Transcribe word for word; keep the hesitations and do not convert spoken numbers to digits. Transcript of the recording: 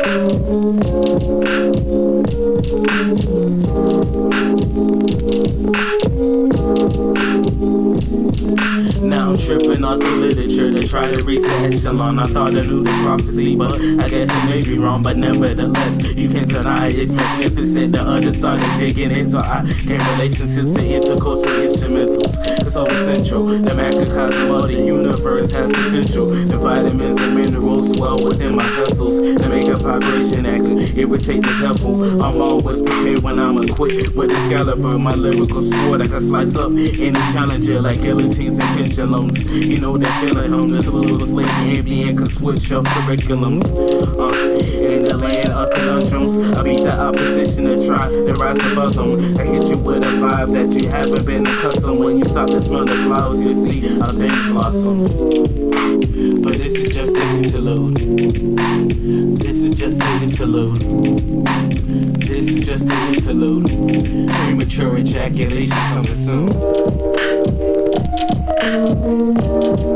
Now I'm tripping off the literature to try to reach the echelon. I thought I knew the prophecy, but I guess it may be wrong. But nevertheless, you can't deny it's magnificent. The others started digging in, so I gained relationships and intercourse with instrumentals. It's so essential. The macrocosm of the universe has potential. The vitamins and minerals swell within my vessels to make a vibration that could irritate the devil. I'm always prepared when I'm equipped with Excalibur, my lyrical sword. I can slice up any challenger like guillotines and pendulums. You know that feeling, home this little slave ambient can switch up curriculums. Uh, in the land of conundrums, I beat the opposition to try to rise above them. I hit you with a vibe that you haven't been accustomed. When you start to smell the flowers, you see I've been blossom. But this is just an interlude. This is just an interlude. This is just an interlude. Premature ejaculation coming soon.